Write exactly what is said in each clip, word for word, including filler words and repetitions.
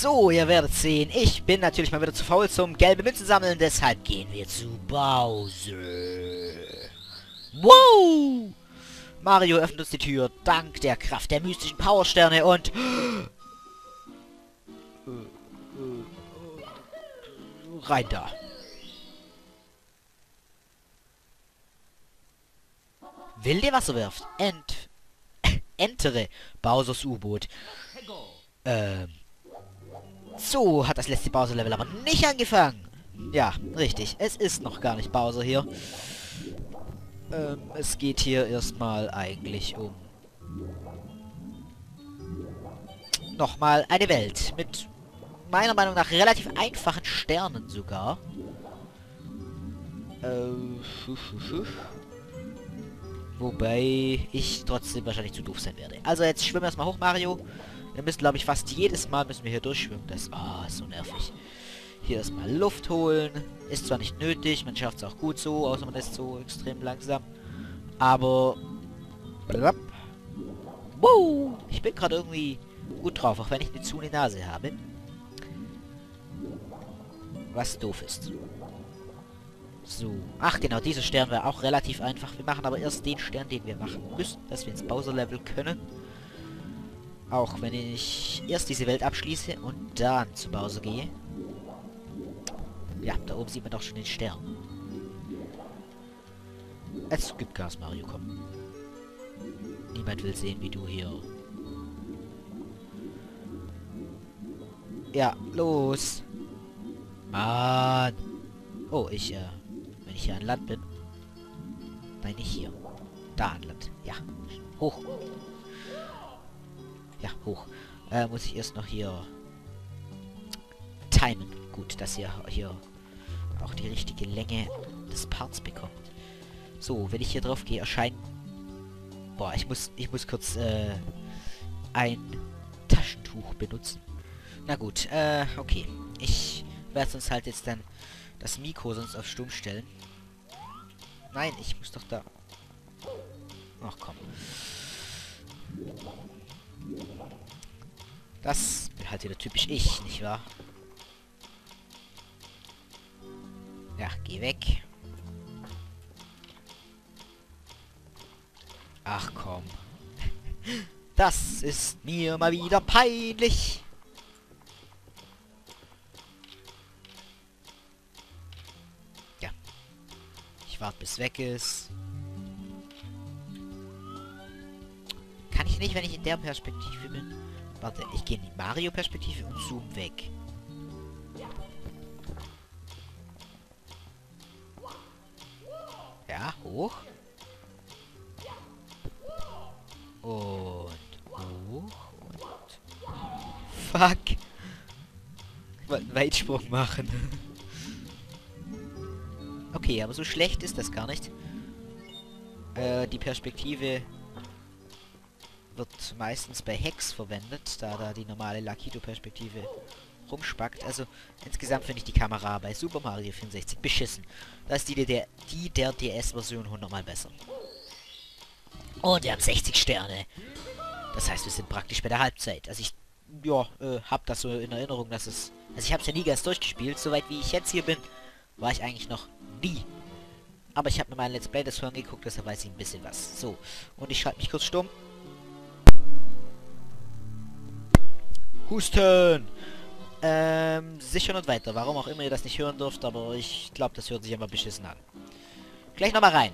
So, ihr werdet sehen, ich bin natürlich mal wieder zu faul zum gelbe Münzen sammeln, deshalb gehen wir zu Bowser. Wow! Mario öffnet uns die Tür, dank der Kraft der mystischen Powersterne und... rein da. Wilde Wasserwerft. Ent... Entere Bowsers U-Boot. Ähm... So hat das letzte Bowser-Level aber nicht angefangen. Ja, richtig. Es ist noch gar nicht Bowser hier. Ähm, es geht hier erstmal eigentlich um... nochmal eine Welt. Mit meiner Meinung nach relativ einfachen Sternen sogar. Äh, fu, fu, fu. Wobei ich trotzdem wahrscheinlich zu doof sein werde. Also jetzt schwimmen wir erstmal hoch, Mario. Wir müssen, glaube ich, fast jedes Mal müssen wir hier durchschwimmen. Das ah, ist so nervig. Hier erstmal Luft holen. Ist zwar nicht nötig, man schafft es auch gut so, außer man ist so extrem langsam. Aber... Blapp. Wow, ich bin gerade irgendwie gut drauf, auch wenn ich eine zu eine Nase habe. Was doof ist. So. Ach genau, dieser Stern wäre auch relativ einfach. Wir machen aber erst den Stern, den wir machen müssen, dass wir ins Bowser-Level können. Auch wenn ich erst diese Welt abschließe und dann zu Bowser gehe. Ja, da oben sieht man doch schon den Stern. Es gibt Gas, Mario, komm. Niemand will sehen, wie du hier... Ja, los! Mann! Oh, ich, äh... wenn ich hier an Land bin... Nein, nicht hier. Da an Land. Ja. Hoch. Ja, hoch. Äh, muss ich erst noch hier... timen. Gut, dass ihr hier auch die richtige Länge des Parts bekommt. So, wenn ich hier drauf gehe, erscheint... Boah, ich muss, ich muss kurz, äh, ein Taschentuch benutzen. Na gut, äh, okay. Ich werde sonst halt jetzt dann das Mikro sonst auf stumm stellen. Nein, ich muss doch da... Ach komm. Das bin halt wieder typisch ich, nicht wahr? Ja, geh weg. Ach komm. Das ist mir mal wieder peinlich. Ja. Ich warte, bis weg ist. Kann ich nicht, wenn ich in der Perspektive bin? Warte, ich gehe in die Mario-Perspektive und zoom weg. Ja, hoch. Und hoch und... Fuck! Ich wollte einen Weitsprung machen. Okay, aber so schlecht ist das gar nicht. Äh, die Perspektive wird meistens bei Hex verwendet, da da die normale Lakitu-Perspektive rumspackt. Also insgesamt finde ich die Kamera bei Super Mario vierundsechzig beschissen. Da ist die der, die der D S-Version hundertmal besser. Und wir haben sechzig Sterne. Das heißt, wir sind praktisch bei der Halbzeit. Also ich, ja, äh, hab das so in Erinnerung, dass es... Also ich habe es ja nie ganz durchgespielt. Soweit wie ich jetzt hier bin, war ich eigentlich noch nie. Aber ich habe mir mein Let's Play das vorhin geguckt, deshalb weiß ich ein bisschen was. So, und ich schalte mich kurz stumm. Husten! Ähm, sichern und weiter. Warum auch immer ihr das nicht hören dürft, aber ich glaube, das hört sich immer beschissen an. Gleich nochmal rein.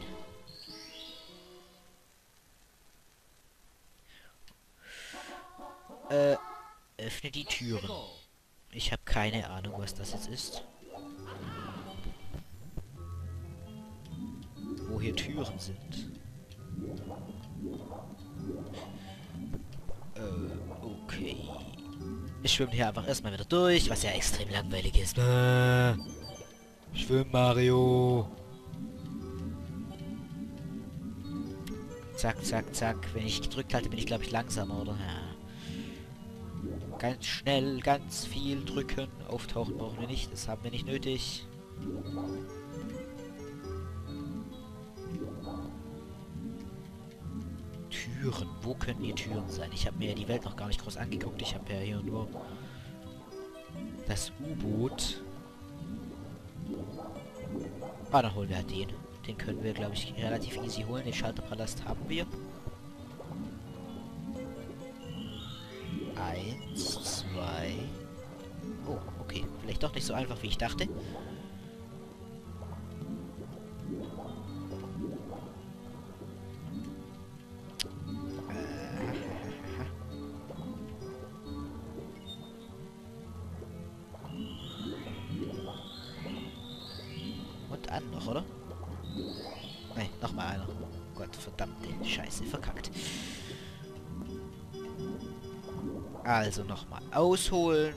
Äh, öffne die Türen. Ich habe keine Ahnung, was das jetzt ist. Wo hier Türen sind. Äh, okay. Ich schwimme hier einfach erstmal wieder durch, was ja extrem langweilig ist. Äh, schwimm, Mario. Zack, zack, zack. Wenn ich gedrückt halte, bin ich, glaube ich, langsamer, oder? Ja. Ganz schnell, ganz viel drücken. Auftauchen brauchen wir nicht, das haben wir nicht nötig. Türen. Türen. Wo können die Türen sein? Ich habe mir die Welt noch gar nicht groß angeguckt. Ich habe ja hier nur... Äh, okay. Äh, okay. Ich schwimme hier einfach erstmal wieder durch, was ja extrem langweilig ist. Äh, Das U-Boot. Ah, dann holen wir halt den. Den können wir, glaube ich, relativ easy holen. Den Schalterpalast haben wir. Eins, zwei. Oh, okay. Vielleicht doch nicht so einfach, wie ich dachte. Und an noch, oder? Ne, nochmal einer. Gott, verdammte Scheiße, verkackt. Also nochmal ausholen.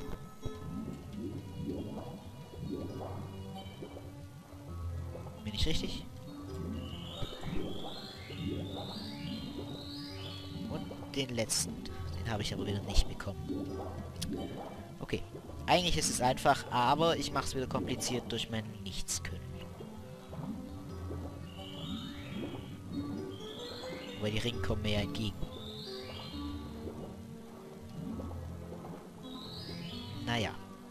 Bin ich richtig? Und den letzten. Den habe ich aber wieder nicht bekommen. Okay. Eigentlich ist es einfach, aber ich mache es wieder kompliziert durch mein Nichtskönnen. Weil die Ringe kommen mir ja entgegen. Naja.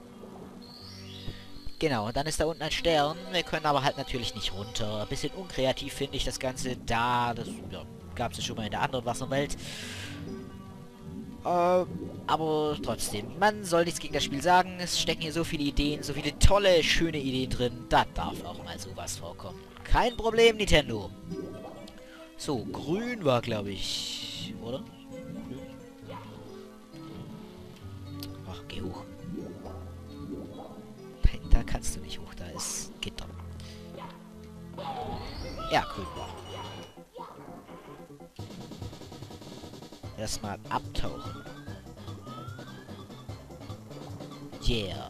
Genau, und dann ist da unten ein Stern. Wir können aber halt natürlich nicht runter. Ein bisschen unkreativ finde ich das Ganze da. Das ja, gab es ja schon mal in der anderen Wasserwelt. Äh, aber trotzdem, man soll nichts gegen das Spiel sagen. Es stecken hier so viele Ideen, so viele tolle, schöne Ideen drin. Da darf auch mal sowas vorkommen. Kein Problem, Nintendo. So, grün war, glaube ich, oder? Grün? Ach, geh hoch. Nein, da kannst du nicht hoch, da ist Gitter. Ja, grün war. Erstmal abtauchen. Yeah.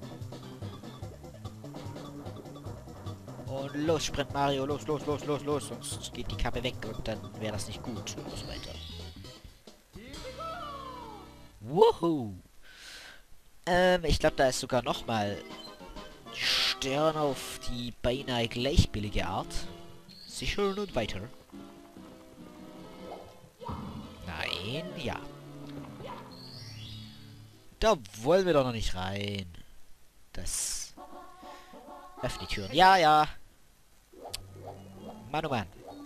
Und los, Sprint Mario, los, los, los, los, los. Sonst geht die Kappe weg und dann wäre das nicht gut. Und so weiter. Wuhu. Ähm, ich glaube, da ist sogar nochmal Stern auf die beinahe gleichbillige Art. Sicher und weiter. Nein, ja. Da wollen wir doch noch nicht rein. Das... Öffne die Türen. Ja, ja. Mann, oh Mann.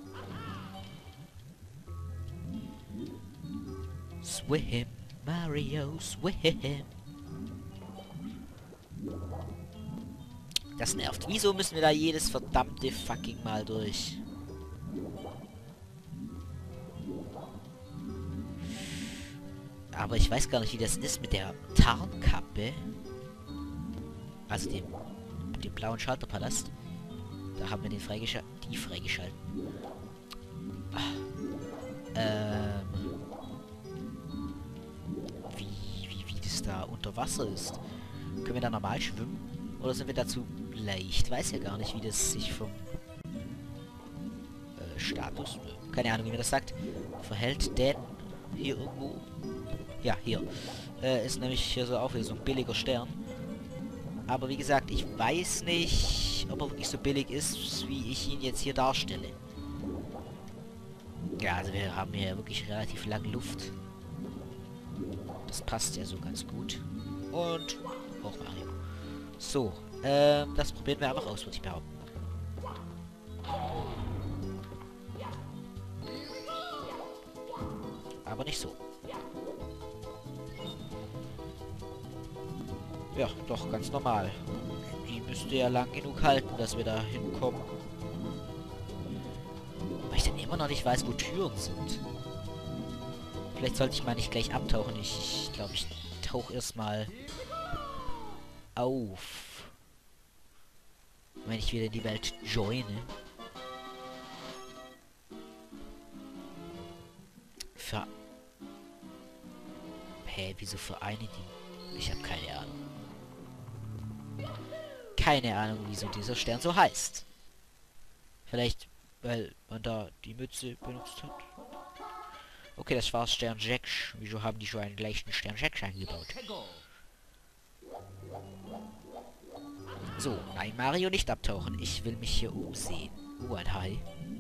Swim, Mario, swim. Das nervt. Wieso müssen wir da jedes verdammte fucking Mal durch? Aber ich weiß gar nicht, wie das ist mit der Tarnkappe. Also dem, dem blauen Schalterpalast. Da haben wir den freigeschalten. Die freigeschalten. Ähm. Wie, wie, wie das da unter Wasser ist. Können wir da normal schwimmen? Oder sind wir dazu leicht? Weiß ja gar nicht, wie das sich vom äh, Status, keine Ahnung, wie man das sagt, verhält. Denn hier irgendwo. Ja, hier. Äh, ist nämlich hier so auch wieder so ein billiger Stern. Aber wie gesagt, ich weiß nicht, ob er wirklich so billig ist, wie ich ihn jetzt hier darstelle. Ja, also wir haben hier wirklich relativ lange Luft. Das passt ja so ganz gut. Und hoch Mario. So, ähm, das probieren wir einfach aus, würde ich behaupten. Aber nicht so. Ja, doch, ganz normal. Die müsste ja lang genug halten, dass wir da hinkommen. Weil ich dann immer noch nicht weiß, wo Türen sind. Vielleicht sollte ich mal nicht gleich abtauchen. Ich glaube, ich tauche erstmal auf. Wenn ich wieder in die Welt joine. Ver... Hä, wieso vereine die? Ich habe keine Ahnung. Keine Ahnung, wieso dieser Stern so heißt. Vielleicht, weil man da die Mütze benutzt hat. Okay, das war Stern Jack. Wieso haben die schon einen gleichen Stern Jack eingebaut? So, nein, Mario, nicht abtauchen. Ich will mich hier umsehen. Oh, ein Hai.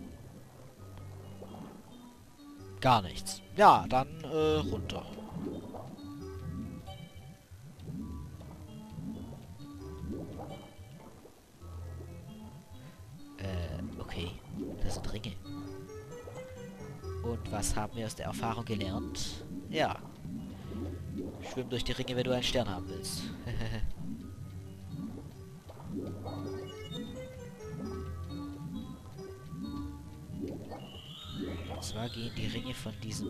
Gar nichts. Ja, dann äh, runter. das sind Ringe. Und was haben wir aus der Erfahrung gelernt? Ja. Schwimm durch die Ringe, wenn du einen Stern haben willst. Und zwar gehen die Ringe von diesem...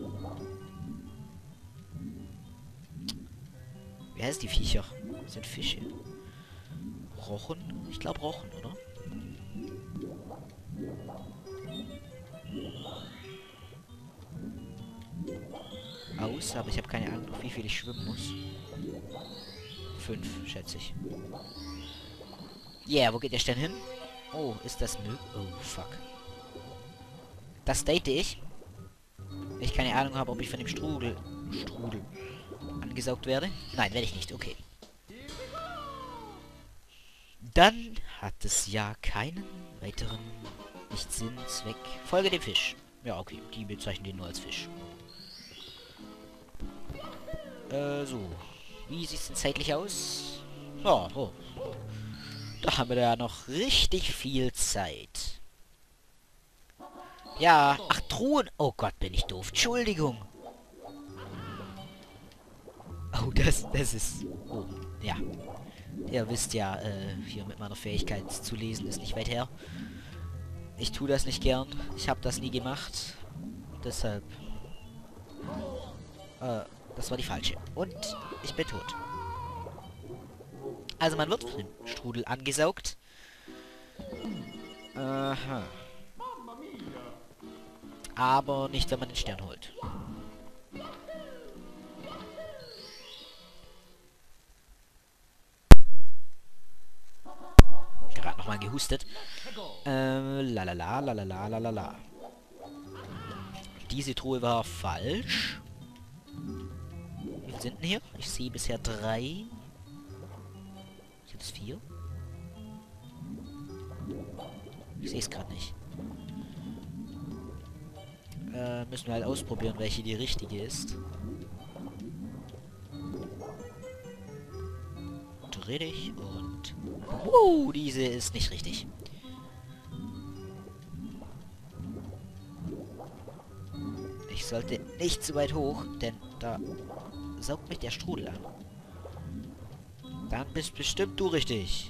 Wie heißt die Viecher? Das sind Fische. Rochen? Ich glaube Rochen, oder? Aus, aber ich habe keine Ahnung, wie viel ich schwimmen muss. Fünf, schätze ich. Yeah, wo geht der Stern hin? Oh, ist das möglich? Oh, fuck. Das date ich. Wenn ich keine Ahnung habe, ob ich von dem Strudel... Strudel... angesaugt werde. Nein, werde ich nicht. Okay. Dann hat es ja keinen weiteren... Nicht Sinn, Zweck. Folge dem Fisch. Ja, okay. Die bezeichnen den nur als Fisch. Äh, so. Wie sieht es denn zeitlich aus? Ja, oh. Da haben wir ja noch richtig viel Zeit. Ja, ach, Truhen. Oh Gott, bin ich doof. Entschuldigung. Oh, das, das ist... Oh, ja. Ihr wisst ja, äh, hier mit meiner Fähigkeit zu lesen ist nicht weit her. Ich tue das nicht gern. Ich habe das nie gemacht. Deshalb... Äh, das war die falsche. Und ich bin tot. Also man wird von dem Strudel angesaugt. Aha. Aber nicht, wenn man den Stern holt. Gerade nochmal gehustet. Ähm, lalala, lalala, lalala. Diese Truhe war falsch. Wie viele sind denn hier? Ich sehe bisher drei. Sind es vier? Ich sehe es gerade nicht. Äh, müssen wir halt ausprobieren, welche die richtige ist. Dreh dich und... Uh, diese ist nicht richtig. Ich sollte nicht zu weit hoch, denn da saugt mich der Strudel an. Dann bist bestimmt du richtig.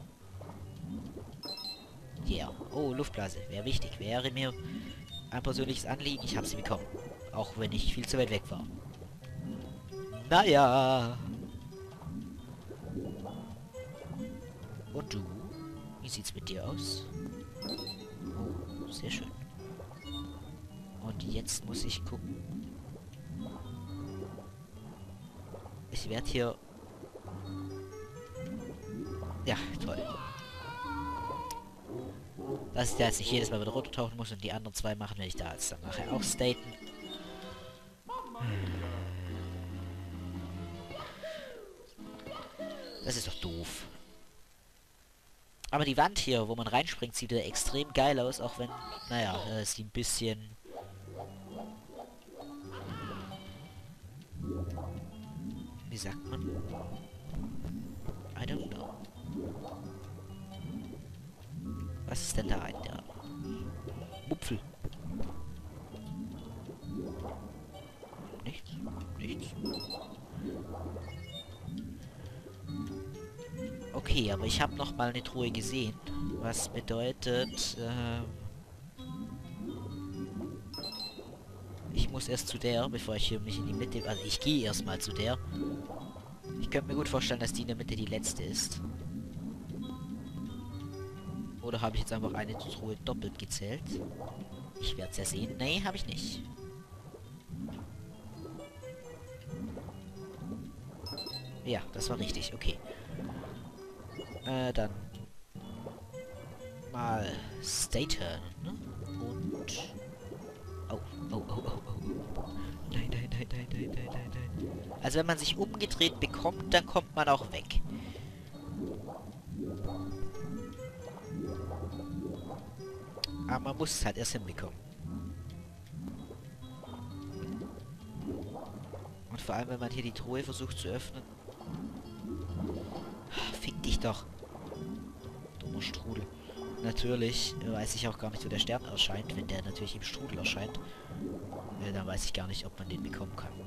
Ja, yeah. Oh, Luftblase. Wäre wichtig. Wäre mir ein persönliches Anliegen. Ich habe sie bekommen. Auch wenn ich viel zu weit weg war. Naja. Und du? Wie sieht's mit dir aus? Oh, sehr schön. Und jetzt muss ich gucken. Ich werde hier... Ja, toll. Dass ich da jetzt nicht jedes Mal wieder runtertauchen muss und die anderen zwei machen, werde ich da jetzt dann nachher auch staten. Das ist doch doof. Aber die Wand hier, wo man reinspringt, sieht ja extrem geil aus, auch wenn, naja, äh, sie ein bisschen... Wie sagt man? I don't know. Was ist denn da in der... Mupfel? Nichts? Nichts? Okay, aber ich habe noch mal eine Truhe gesehen. Was bedeutet... Ähm, ich muss erst zu der, bevor ich hier mich in die Mitte... Also ich gehe erstmal zu der. Ich könnte mir gut vorstellen, dass die in der Mitte die letzte ist. Oder habe ich jetzt einfach eine Truhe doppelt gezählt? Ich werde es ja sehen. Nee, habe ich nicht. Ja, das war richtig. Okay. Äh, dann... mal... Staten. Und... Oh, oh, oh, oh, oh. Nein, nein, nein, nein, nein, nein, nein, nein. Also wenn man sich umgedreht bekommt, dann kommt man auch weg. Aber man muss es halt erst hinbekommen. Und vor allem, wenn man hier die Truhe versucht zu öffnen. Fick dich doch. Dummer Strudel. natürlich weiß ich auch gar nicht, wo der Stern erscheint. Wenn der natürlich im Strudel erscheint, äh, dann weiß ich gar nicht, ob man den bekommen kann.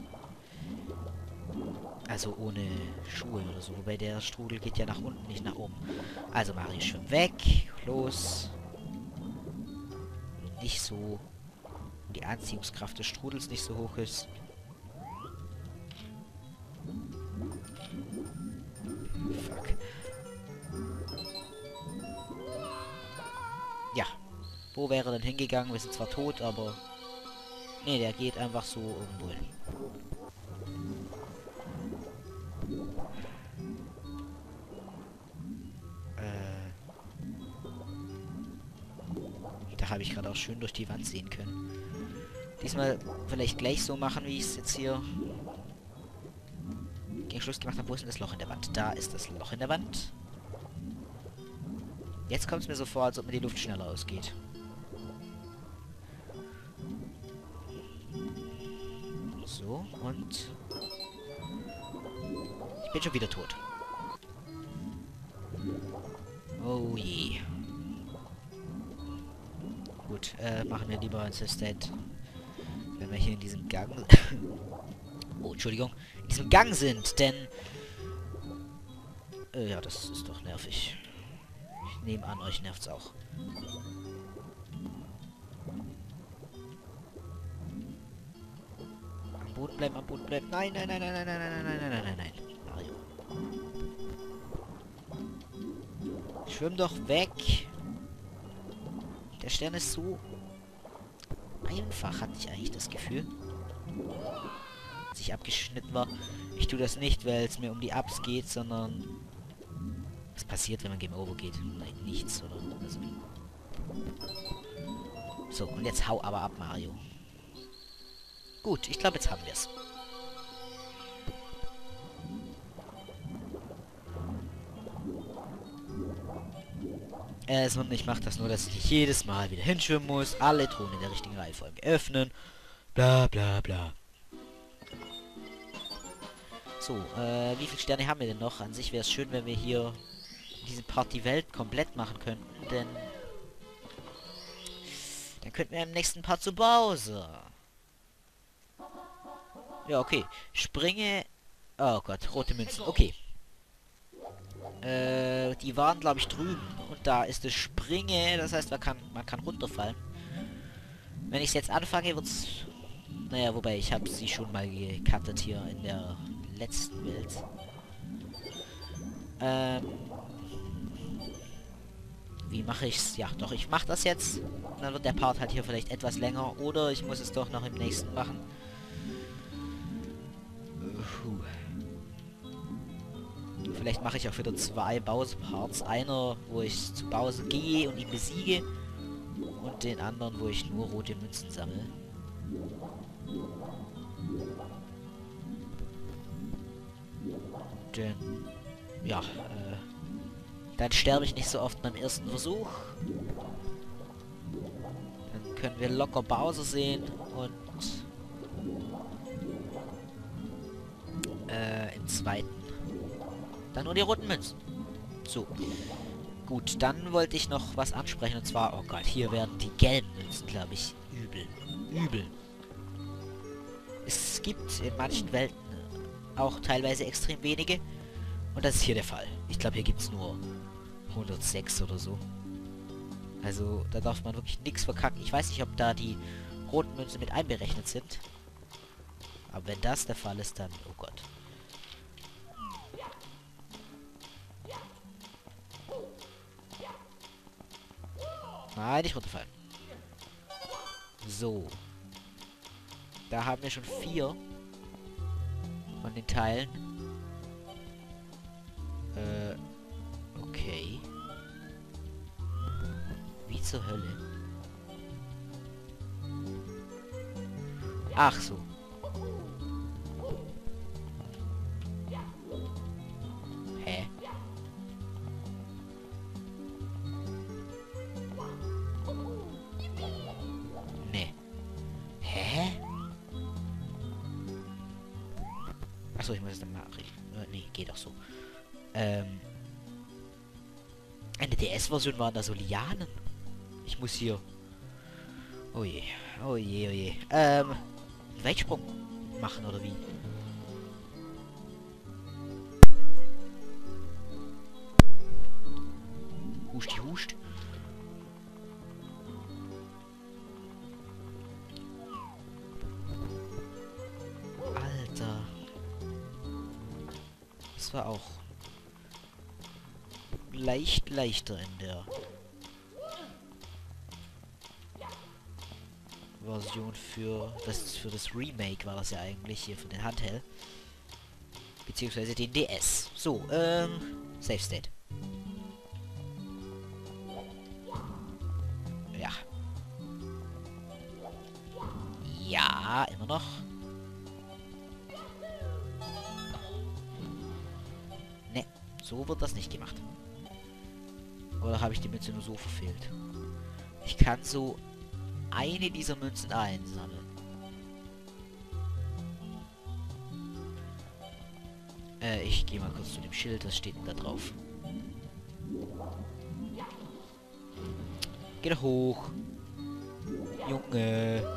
Also ohne Schuhe oder so. Wobei der Strudel geht ja nach unten, nicht nach oben. Also Mario, schwimm weg. Los. Nicht so... Die Anziehungskraft des Strudels nicht so hoch ist. Fuck. Ja. Wo wäre er denn hingegangen? Wir sind zwar tot, aber... Nee, der geht einfach so irgendwo hin. Äh... Da habe ich gerade auch schön durch die Wand sehen können. Diesmal vielleicht gleich so machen, wie ich es jetzt hier gegen Schluss gemacht habe. Wo ist denn das Loch in der Wand? Da ist das Loch in der Wand. Jetzt kommt es mir so vor, als ob mir die Luft schneller ausgeht. So, und... Ich bin schon wieder tot. Oh je. Gut, äh, machen wir lieber ein State, wenn wir hier in diesem Gang... oh, Entschuldigung. In diesem Gang sind, denn... Äh, ja, das ist doch nervig. Ich nehme an, euch nervt's auch. Am Boden bleiben, am Boden bleiben. Nein, nein, nein, nein, nein, nein, nein, nein, nein, nein, nein, nein. Mario. Schwimm doch weg. Der Stern ist so einfach, hatte ich eigentlich das Gefühl. Als ich abgeschnitten war. Ich tue das nicht, weil es mir um die Ups geht, sondern... Was passiert, wenn man Game Over geht? Nein, nichts, oder? Also. So, und jetzt hau aber ab, Mario. Gut, ich glaube, jetzt haben wir es. Es und ich mache das nur, dass ich nicht jedes Mal wieder hinschwimmen muss. Alle Truhen in der richtigen Reihenfolge öffnen. Bla bla bla. So, äh, wie viele Sterne haben wir denn noch? An sich wäre es schön, wenn wir hier diese Part die Welt komplett machen könnten, denn dann könnten wir im nächsten Part zu Bowser. Ja, okay. Springe... Oh Gott, rote Münzen. Okay. Äh, die waren, glaube ich, drüben. Und da ist es Springe. Das heißt, man kann, man kann runterfallen. Wenn ich es jetzt anfange, wird's... Naja, wobei, ich habe sie schon mal gecuttet hier in der letzten Welt. Ähm... Wie mache ich's? Ja, doch, ich mache das jetzt. Dann wird der Part halt hier vielleicht etwas länger. Oder ich muss es doch noch im nächsten machen. Puh. Vielleicht mache ich auch wieder zwei Bowser-Parts. Einer, wo ich zu Bowser gehe und ihn besiege. Und den anderen, wo ich nur rote Münzen sammle. Denn, ja, äh, dann sterbe ich nicht so oft beim ersten Versuch. Dann können wir locker Bowser sehen und äh, im zweiten dann nur die roten Münzen. So. Gut, dann wollte ich noch was ansprechen und zwar, oh Gott, hier werden die gelben Münzen, glaube ich, übel. Übel. Es gibt in manchen Welten auch teilweise extrem wenige. Und das ist hier der Fall. Ich glaube, hier gibt es nur hundertsechs oder so. Also, da darf man wirklich nichts verkacken. Ich weiß nicht, ob da die roten Münzen mit einberechnet sind. Aber wenn das der Fall ist, dann... Oh Gott. Nein, nicht runterfallen. So. Da haben wir schon vier von den Teilen. Äh, okay. Wie zur Hölle? Ach so. Hä? Nee. Hä? Achso, ich muss es dann mal reden. Äh, nee, geht auch so. Ähm. Eine D S-Version waren da so Lianen. Ich muss hier... Oh je, oh je, oh je. Ähm, einen Weitsprung machen, oder wie? Huscht, huscht. Alter. Das war auch leicht leichter in der Version für das für das Remake war das ja eigentlich hier für den Handheld. Beziehungsweise den D S. So, ähm, Save State. Ja. Ja, immer noch. Ne, so wird das nicht gemacht. Oder habe ich die Münze nur so verfehlt? Ich kann so eine dieser Münzen einsammeln. Äh, ich gehe mal kurz zu dem Schild, was steht denn da drauf? Geh doch hoch. Junge.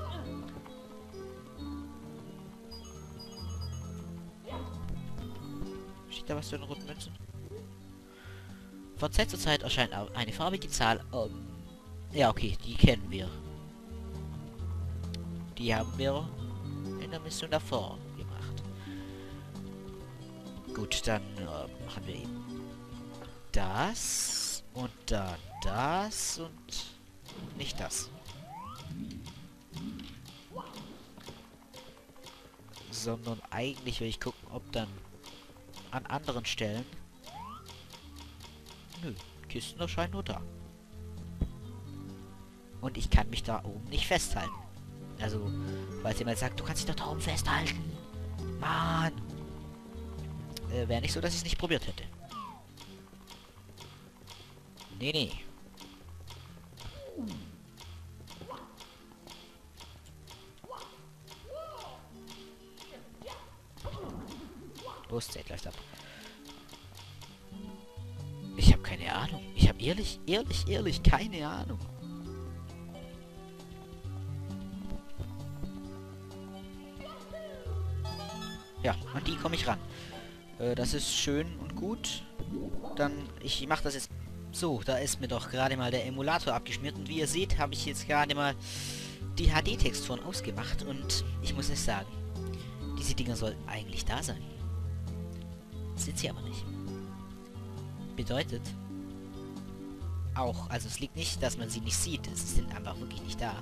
Steht da was zu den roten Münzen? Von Zeit zu Zeit erscheint eine farbige Zahl. Um, ja, okay, die kennen wir. Die haben wir in der Mission davor gemacht. Gut, dann ähm, haben wir eben das und dann das und nicht das. Sondern eigentlich will ich gucken, ob dann an anderen Stellen... Nö, Kisten erscheinen nur da. Und ich kann mich da oben nicht festhalten. Also, falls jemand sagt, du kannst dich doch da oben festhalten. Mann. Äh, wäre nicht so, dass ich es nicht probiert hätte. Nee, nee. Los, Zeit läuft ab. Ich habe keine Ahnung. Ich habe ehrlich, ehrlich, ehrlich keine Ahnung. Ja, an die komme ich ran. Äh, das ist schön und gut. Dann, ich mache das jetzt so. Da ist mir doch gerade mal der Emulator abgeschmiert. Und wie ihr seht, habe ich jetzt gerade mal die H D-Texturen ausgemacht. Und ich muss es sagen, diese Dinger sollten eigentlich da sein. Sind sie aber nicht. Bedeutet auch, also es liegt nicht, dass man sie nicht sieht. Sie sind einfach wirklich nicht da.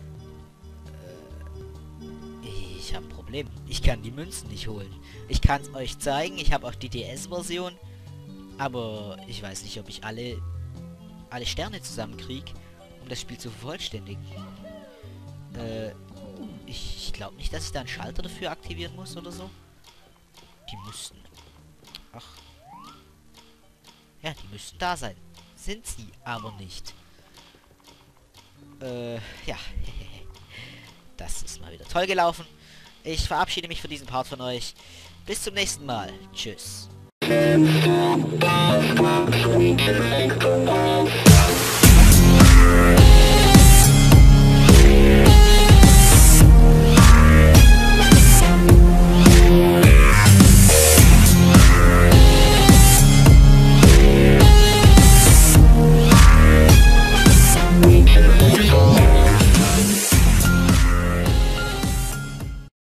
Ich habe ein Problem. Ich kann die Münzen nicht holen. Ich kann es euch zeigen. Ich habe auch die D S-Version. Aber ich weiß nicht, ob ich alle alle Sterne zusammenkriege, um das Spiel zu vervollständigen. Äh, ich, ich glaube nicht, dass ich da einen Schalter dafür aktivieren muss oder so. Die müssten... Ach. Ja, die müssten da sein. Sind sie aber nicht. Äh, ja. Das ist mal wieder toll gelaufen. Ich verabschiede mich für diesen Part von euch. Bis zum nächsten Mal. Tschüss.